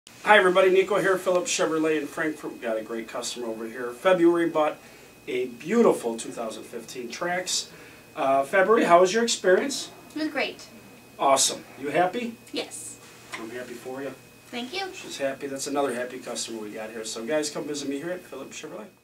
Hi everybody, Niko here, Phillips Chevrolet in Frankfurt. We've got a great customer over here. February bought a beautiful 2015 Trax. February, how was your experience? It was great. Awesome. You happy? Yes. I'm happy for you. Thank you. She's happy. That's another happy customer we got here. So guys, come visit me here at Phillips Chevrolet.